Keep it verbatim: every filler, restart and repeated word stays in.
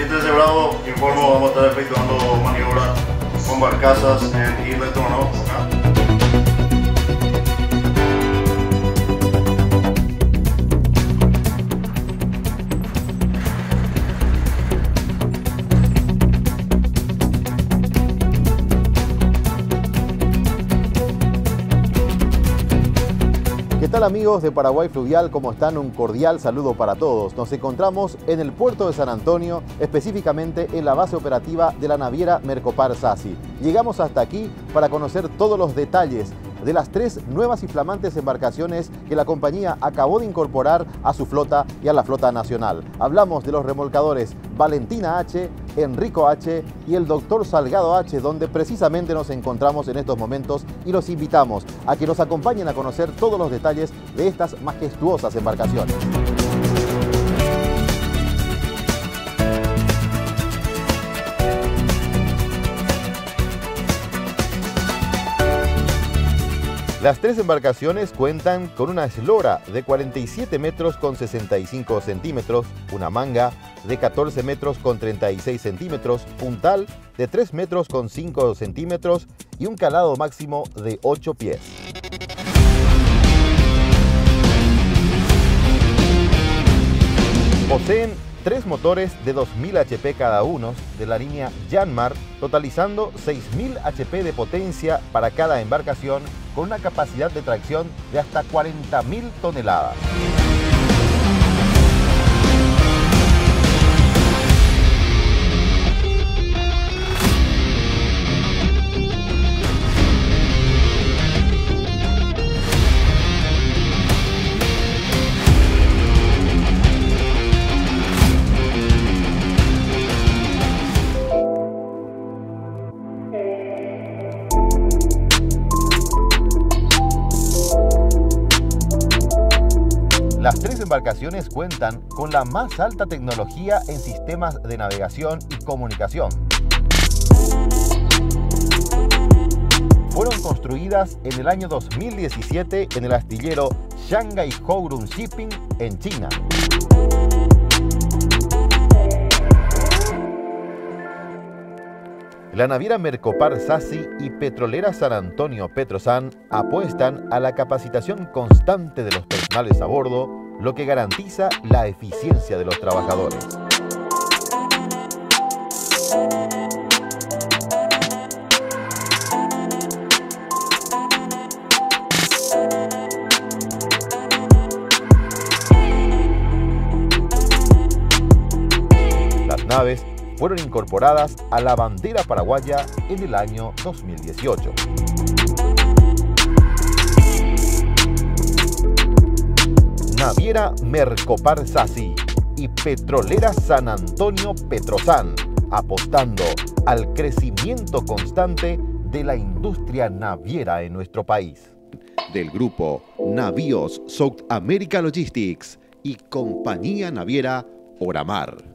siete de Bravo, informo, vamos a estar efectuando maniobras con barcazas en Isla de Trono, acá. ¿Qué tal amigos de Paraguay Fluvial? ¿Cómo están? Un cordial saludo para todos. Nos encontramos en el puerto de San Antonio, específicamente en la base operativa de la naviera Mercopar Sassi. Llegamos hasta aquí para conocer todos los detalles de las tres nuevas y flamantes embarcaciones que la compañía acabó de incorporar a su flota y a la flota nacional. Hablamos de los remolcadores Valentina H, Enrico H y el Doctor Salgado H, donde precisamente nos encontramos en estos momentos, y los invitamos a que nos acompañen a conocer todos los detalles de estas majestuosas embarcaciones. Las tres embarcaciones cuentan con una eslora de cuarenta y siete metros con sesenta y cinco centímetros, una manga de catorce metros con treinta y seis centímetros, puntal de tres metros con cinco centímetros y un calado máximo de ocho pies. Poseen tres motores de dos mil hache pe cada uno de la línea Yanmar, totalizando seis mil hache pe de potencia para cada embarcación, con una capacidad de tracción de hasta cuarenta mil toneladas. Las tres embarcaciones cuentan con la más alta tecnología en sistemas de navegación y comunicación. Fueron construidas en el año dos mil diecisiete en el astillero Shanghai Hourun Shipping en China. La naviera Mercopar Sassi y petrolera San Antonio Petrosan apuestan a la capacitación constante de los personales a bordo, lo que garantiza la eficiencia de los trabajadores. Las naves fueron incorporadas a la bandera paraguaya en el año dos mil dieciocho. Naviera Mercopar Sassi y petrolera San Antonio Petrosan, apostando al crecimiento constante de la industria naviera en nuestro país. Del grupo Navíos South America Logistics y Compañía Naviera Oramar.